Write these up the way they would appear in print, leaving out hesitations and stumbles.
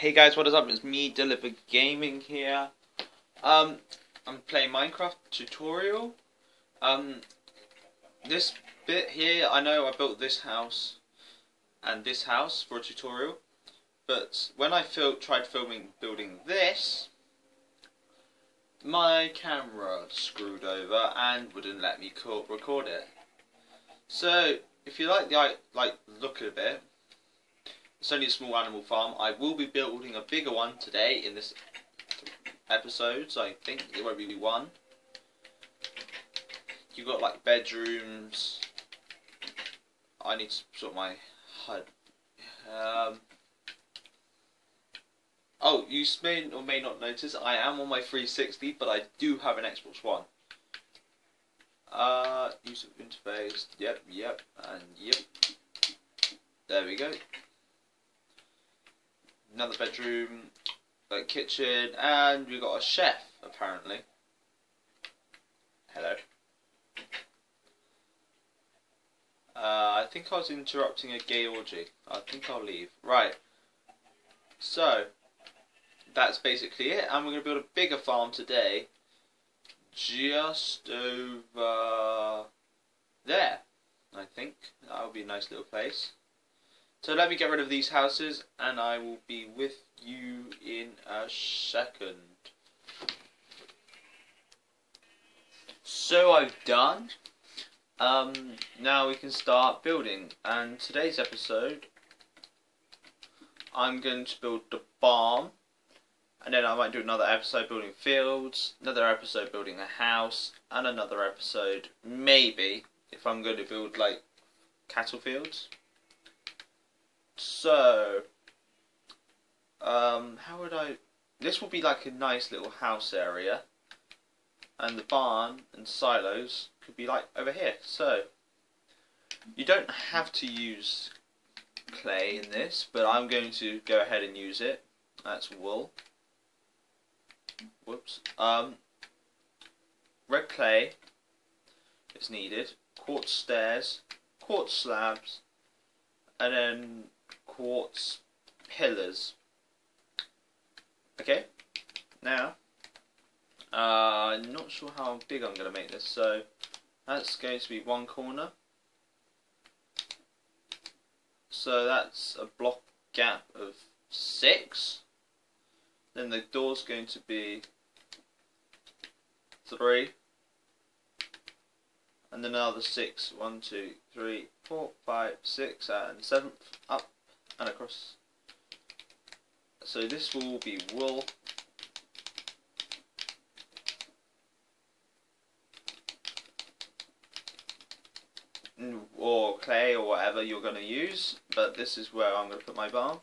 Hey guys, what is up? It's me, Deliver Gaming here. I'm playing Minecraft tutorial. This bit here, I know I built this house and this house for a tutorial, but when I tried building this, my camera screwed over and wouldn't let me record it. So if you like the look of it, it's only a small animal farm. I will be building a bigger one today in this episode, so I think it won't be one. You've got like bedrooms. I need to sort my HUD. Oh, you may or may not notice I am on my 360, but I do have an Xbox One. User interface. Yep, and yep. There we go. Another bedroom, a kitchen, and we've got a chef, apparently. Hello. I think I was interrupting a gay orgy. I think I'll leave. Right. So, that's basically it. And we're going to build a bigger farm today. Just over there, I think. That'll be a nice little place. So let me get rid of these houses and I will be with you in a second. So I've done. Now we can start building, and today's episode I'm going to build the barn, and then I might do another episode building fields, another episode building a house, and another episode maybe if I'm going to build like cattle fields. So, how would I... This will be like a nice little house area, and the barn and silos could be like over here. So, you don't have to use clay in this, but I'm going to go ahead and use it. That's wool. Whoops. Red clay is needed, quartz stairs, quartz slabs, and then quartz pillars. Okay, now I'm not sure how big I'm going to make this, so that's going to be one corner, so that's a block gap of 6. Then the door's going to be 3, and then another 6. 1, 2, 3, 4, 5, 6, and 7th up and across. So this will be wool. Or clay or whatever you're going to use, but this is where I'm going to put my barn.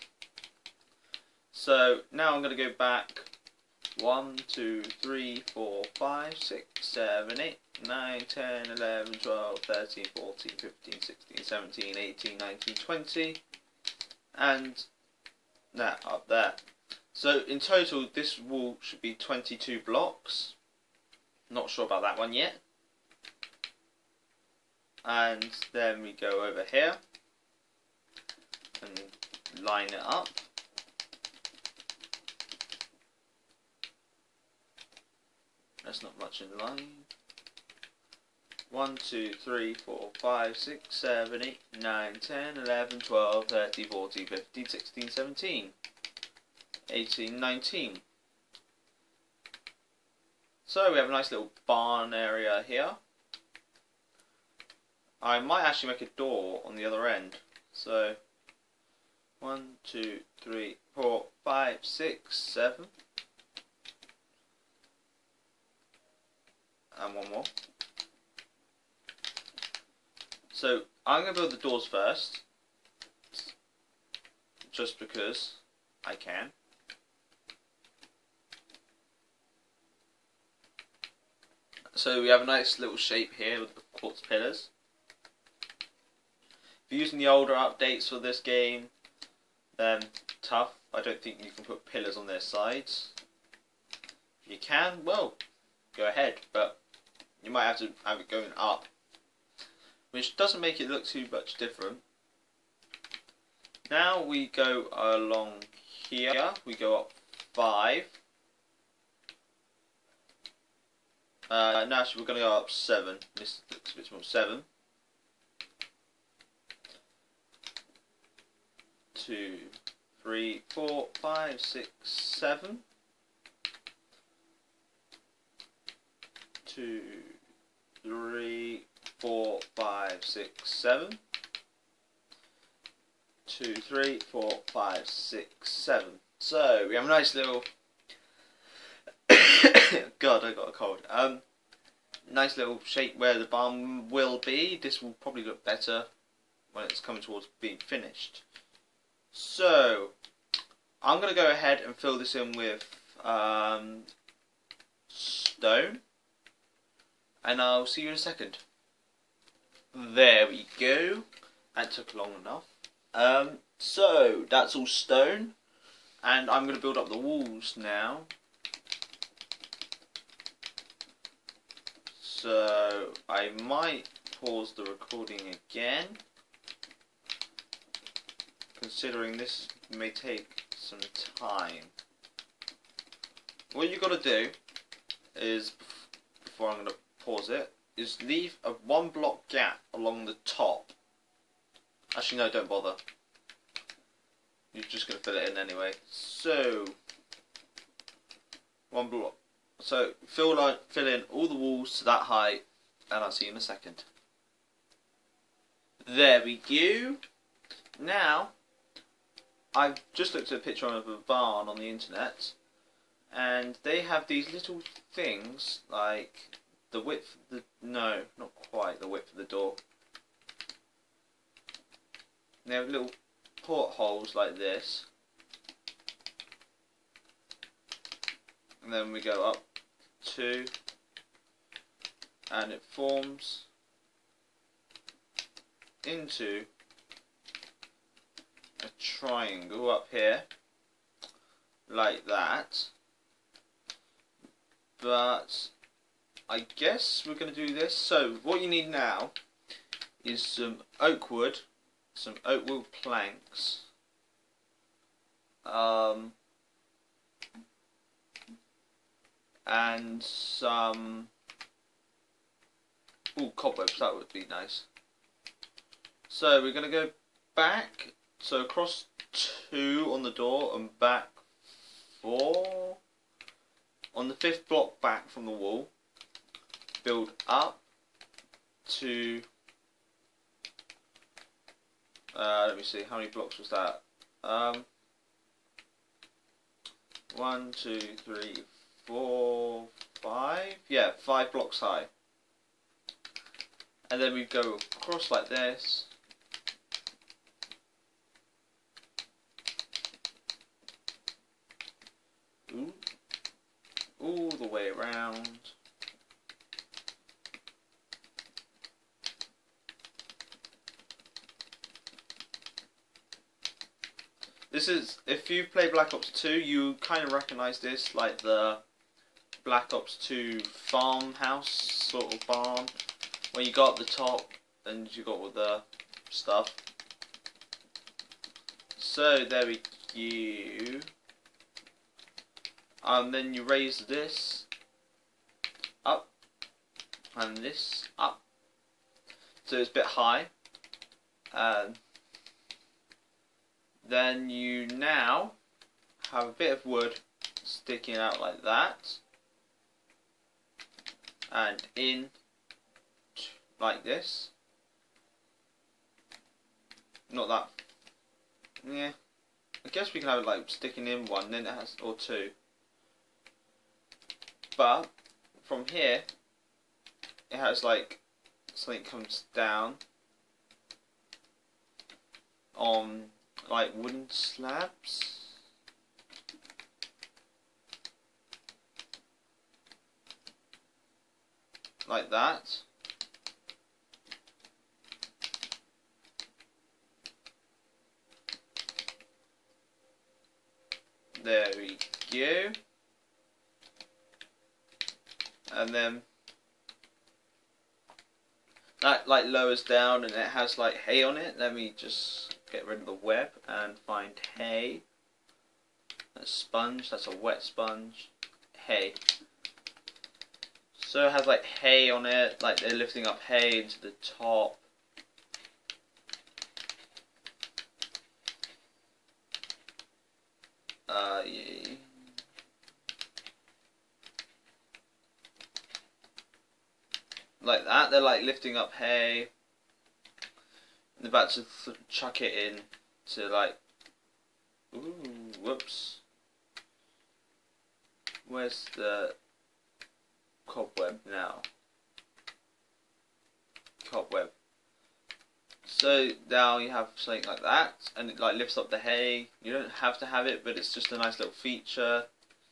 So now I'm going to go back 1, 2, 3, 4, 5, 6, 7, 8, 9, 10, 11, 12, 13, 14, 15, 16, 17, 18, 19, 20, and that up there. So in total this wall should be 22 blocks. Not sure about that one yet. And then we go over here and line it up. That's not much in line. 1, 2, 3, 4, 5, 6, 7, 8, 9, 10, 11, 12, 13, 14, 15, 16, 17, 18, 19. So we have a nice little barn area here. I might actually make a door on the other end. So 1, 2, 3, 4, 5, 6, 7. And one more. So I'm going to build the doors first, just because I can. So we have a nice little shape here with the quartz pillars. If you're using the older updates for this game, then tough. I don't think you can put pillars on their sides. If you can, well, go ahead, but you might have to have it going up, which doesn't make it look too much different. Now we go along here. We go up 5. No, actually, we're going to go up 7. This looks a bit small. 7. 2, 3, 4, 5, 6, 7. 2, 3, 4, 5, 6, 7. 2, 3, 4, 5, 6, 7. So we have a nice little God, I got a cold. Nice little shape where the barn will be. This will probably look better when it's coming towards being finished. So I'm going to go ahead and fill this in with stone, and I'll see you in a second. There we go. That took long enough. So that's all stone, and I'm going to build up the walls now. So I might pause the recording again, considering this may take some time. What you got to do is, before I'm going to pause it, is leave a 1 block gap along the top. Actually no, don't bother. You're just going to fill it in anyway. So 1 block. So fill in all the walls to that height, and I'll see you in a second. There we go. Now, I've just looked at a picture of a barn on the internet, and they have these little things like the width of the, no, not quite the width of the door. They have little portholes like this, and then we go up 2, and it forms into a triangle up here like that. But I guess we're going to do this. So what you need now is some oak wood, some oak wood planks, and some cobwebs. That would be nice. So we're going to go back, so across 2 on the door and back 4 on the 5th block back from the wall. Build up to let me see, how many blocks was that? 1, 2, 3, 4, 5. Yeah, 5 blocks high. And then we go across like this. Ooh. All the way around. This is, if you play Black Ops 2, you kind of recognise this, like the Black Ops 2 farmhouse sort of barn, where you got the top and you got all the stuff. So there we go. And then you raise this up and this up, so it's a bit high. Then you now have a bit of wood sticking out like that, and in like this. Not that. Yeah, I guess we can have it like sticking in one, then it has, or 2. But from here, it has like something comes down on like wooden slabs. Like that. There we go. And then that like lowers down and it has like hay on it. Let me just get rid of the web and find hay. A sponge, that's a wet sponge. Hay. So it has like hay on it, like they're lifting up hay into the top. Yeah. Like that, they're like lifting up hay. They're about to chuck it in to like. Ooh, whoops. Where's the cobweb now? Cobweb. So now you have something like that, and it like lifts up the hay. You don't have to have it, but it's just a nice little feature.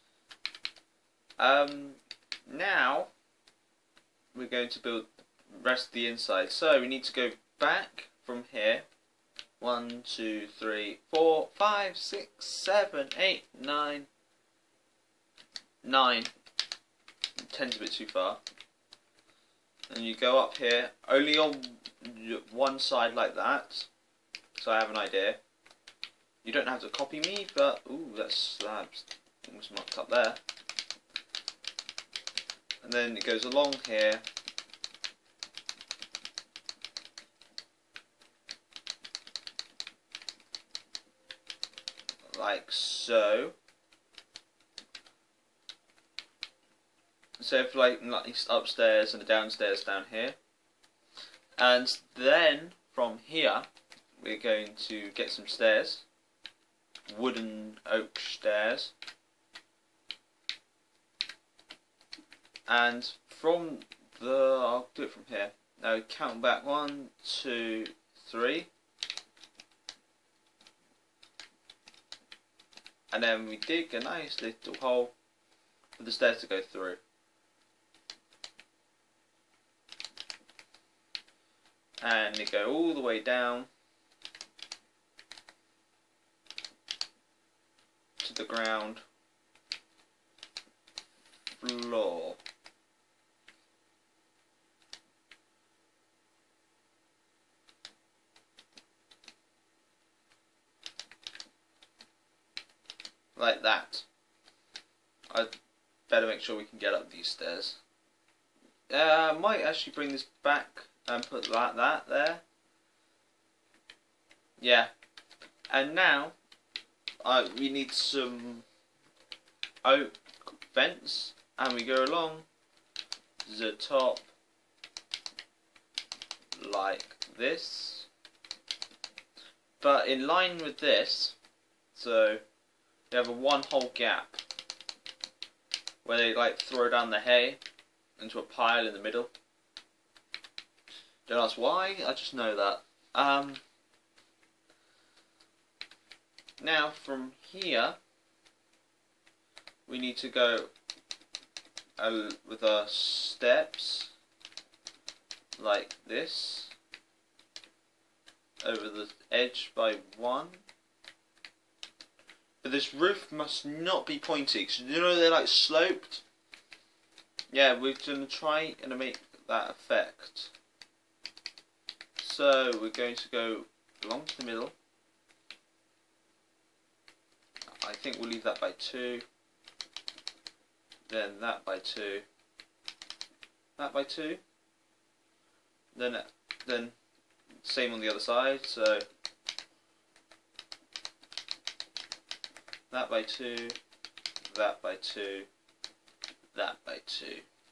Now we're going to build the rest of the inside. So we need to go back from here. 1, 2, 3, 4, 5, 6, 7, 8, 9. 9. 10's a bit too far. And you go up here, only on one side like that, so I have an idea. You don't have to copy me, but ooh, that slab's almost marked up there. And then it goes along here. Like so. So if like upstairs and the downstairs down here. And then from here we're going to get some stairs. Wooden oak stairs. And from I'll do it from here. Now count back 1, 2, 3. And then we dig a nice little hole for the stairs to go through. And they go all the way down to the ground floor. Like that. I'd better make sure we can get up these stairs. I might actually bring this back and put that there. Yeah. And now we need some oak fence, and we go along the top like this. But in line with this, so you have a one whole gap where they like throw down the hay into a pile in the middle. Don't ask why, I just know that. Now from here we need to go with our steps like this over the edge by 1. But this roof must not be pointy, because you know they're like sloped? Yeah, we're going to try and make that effect. So we're going to go along to the middle. I think we'll leave that by 2. Then that by 2. That by 2. Then same on the other side, so that by 2, that by 2, that by 2.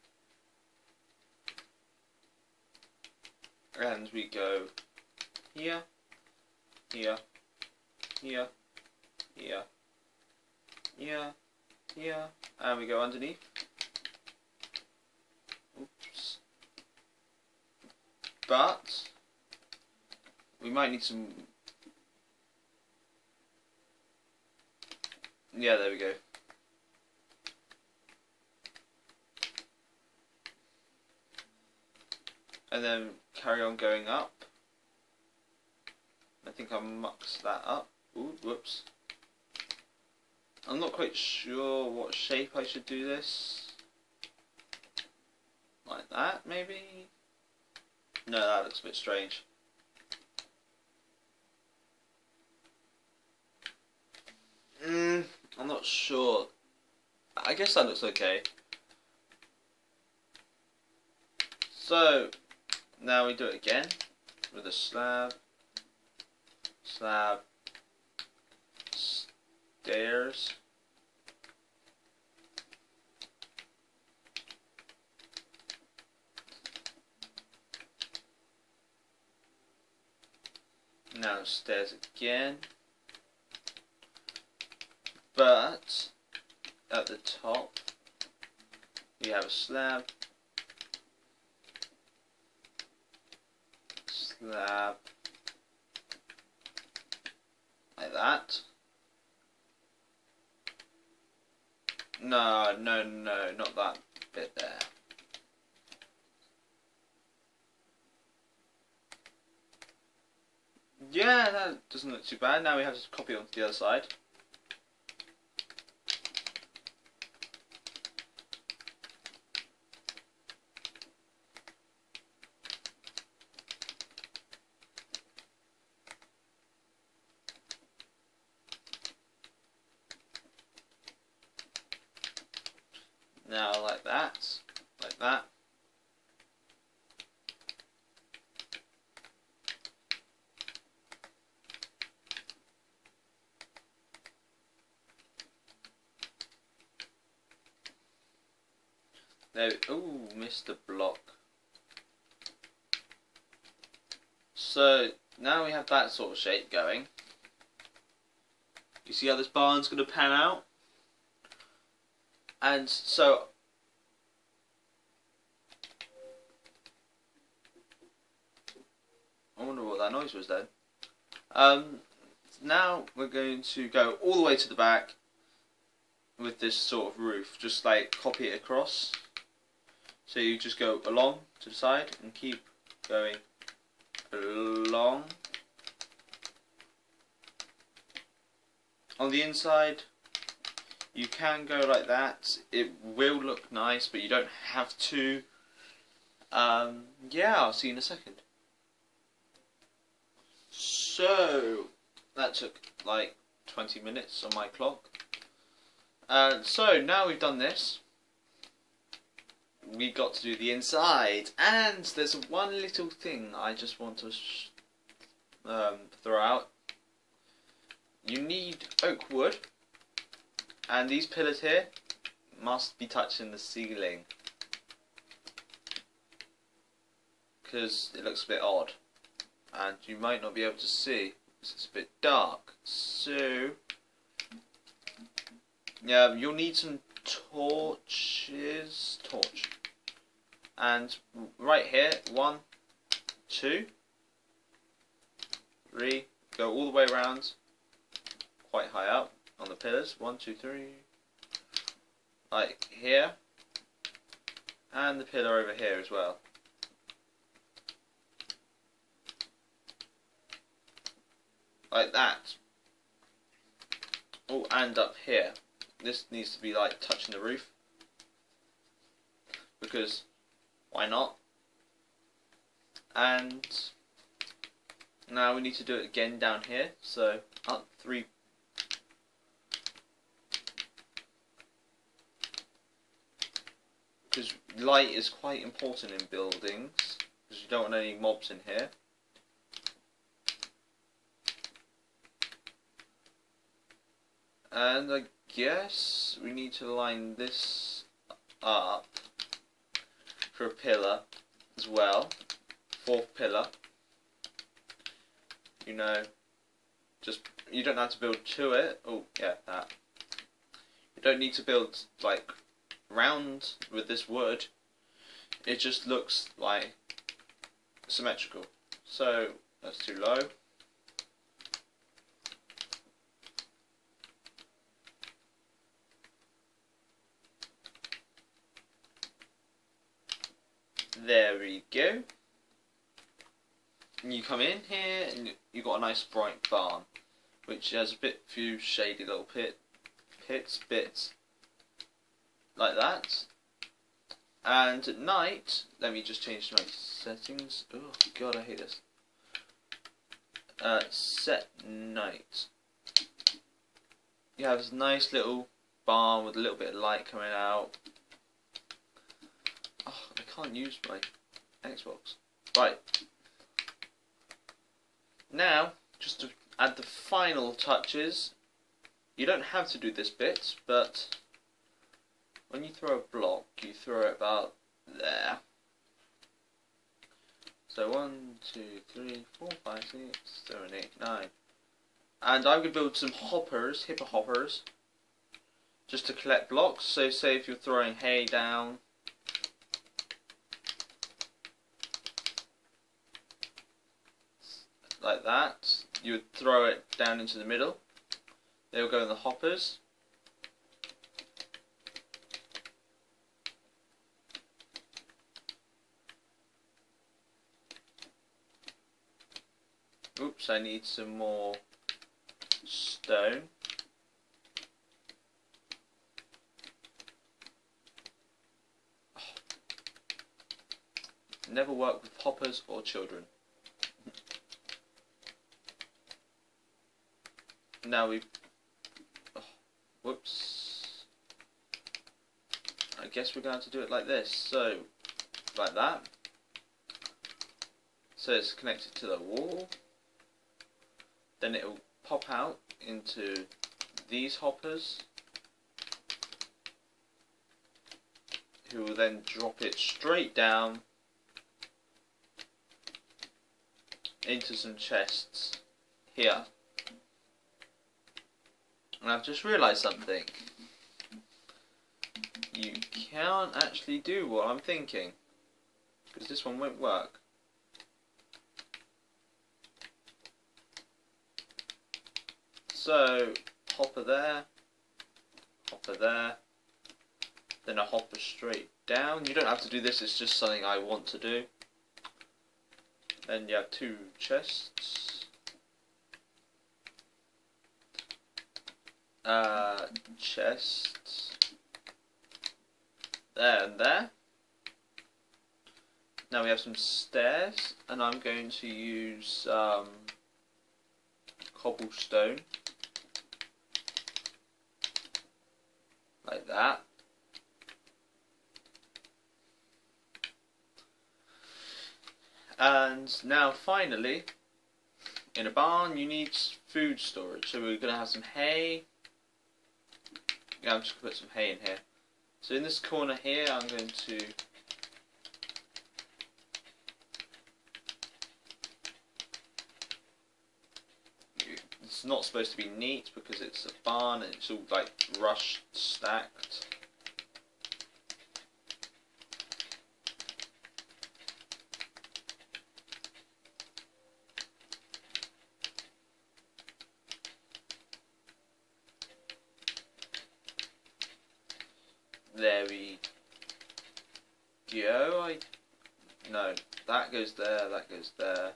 And we go here, here, here, here, here, here, and we go underneath. Oops. But we might need some. Yeah, there we go. And then carry on going up. I think I mucked that up. Ooh, whoops. I'm not quite sure what shape I should do this. Like that, maybe? No, that looks a bit strange. not sure. I guess that looks okay. So now we do it again with a slab, slab, stairs. Now stairs again, but at the top we have a slab, slab, like that. No, not that bit there. Yeah, that doesn't look too bad. Now we have to copy it onto the other side. Now like that, like that. There. Ooh, missed the block. So now we have that sort of shape going. You see how this barn's going to pan out? And so I wonder what that noise was then. Now we're going to go all the way to the back with this sort of roof, just like copy it across. So you just go along to the side and keep going along. On the inside you can go like that. It will look nice, but you don't have to. Yeah, I'll see you in a second. So that took like 20 minutes on my clock. So now we've done this, we got to do the inside, and there's one little thing I just want to throw out. You need oak wood, and these pillars here must be touching the ceiling, because it looks a bit odd and you might not be able to see because it's a bit dark. So yeah, you'll need some torches, and right here, 1, 2, 3, go all the way around, quite high up on the pillars, 1, 2, 3, like here, and the pillar over here as well. Like that. Oh, and up here. This needs to be like touching the roof, because why not? And now we need to do it again down here. So up 3. Because light is quite important in buildings, because you don't want any mobs in here. And I guess we need to line this up for a pillar as well. 4th pillar. You know, just, you don't have to build to it. Oh yeah, that. You don't need to build like round with this wood. It just looks like symmetrical. So that's too low. There we go. And you come in here and you've got a nice bright barn, which has a few shady little bits like that. And at night, let me just change my settings. Oh god, I hate this. Set night. you have this nice little barn with a little bit of light coming out. Oh, I can't use my Xbox. Right. Now, just to add the final touches, you don't have to do this bit, but when you throw a block, you throw it about there. So 1, 2, 3, 4, 5, 6, 7, 8, 9. And I'm going to build some hoppers, hipper hoppers, just to collect blocks. So say if you're throwing hay down, like that, you would throw it down into the middle. They will go in the hoppers. Oops, I need some more stone. Oh. Never work with hoppers or children. Now we... Oh, whoops. I guess we're going to do it like this. So, like that. So it's connected to the wall. Then it will pop out into these hoppers, who will then drop it straight down into some chests here. And I've just realised something. You can't actually do what I'm thinking, because this one won't work. So, hopper there, then a hopper straight down. You don't have to do this, it's just something I want to do. Then you have 2 chests. Chests. There and there. Now we have some stairs, and I'm going to use cobblestone. Like that. And now finally, in a barn you need food storage. So we're going to have some hay. Yeah, I'm just going to put some hay in here. So in this corner here I'm going to it's not supposed to be neat because it's a barn and it's all like rushed stacked. There we go. No, that goes there, that goes there.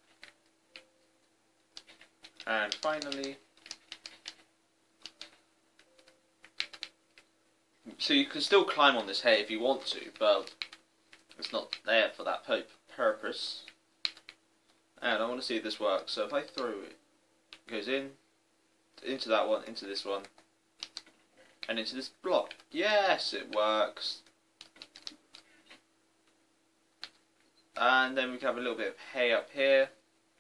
And finally, so you can still climb on this hay if you want to, but it's not there for that purpose. And I want to see if this works. So if I throw it, it goes in, into that one, into this one, and into this block. Yes, it works. And then we can have a little bit of hay up here.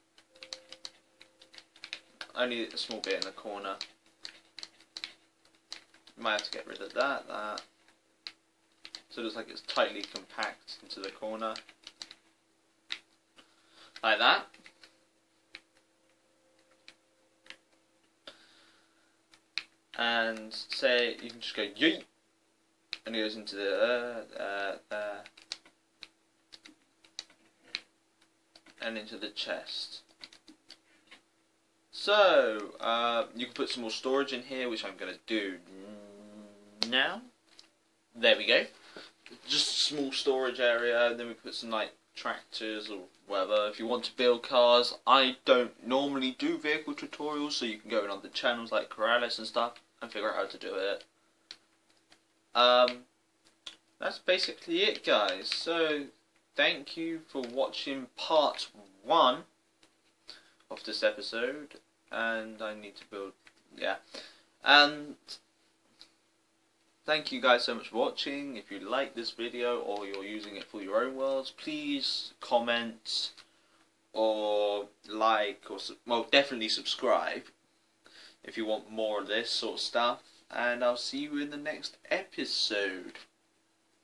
Only a small bit in the corner. Might have to get rid of that. So it looks like it's tightly compact into the corner. Like that. And say you can just go yeet, and it goes into the and into the chest. So you can put some more storage in here, which I'm going to do now. There we go. Just a small storage area, and then we put some like tractors or whatever. If you want to build cars, I don't normally do vehicle tutorials, so you can go in on the channels like Corrales and stuff and figure out how to do it. That's basically it, guys. So thank you for watching part 1 of this episode, and I need to build, yeah. And thank you guys so much for watching. If you like this video or you're using it for your own worlds, please comment or like, or well, definitely subscribe if you want more of this sort of stuff. And I'll see you in the next episode.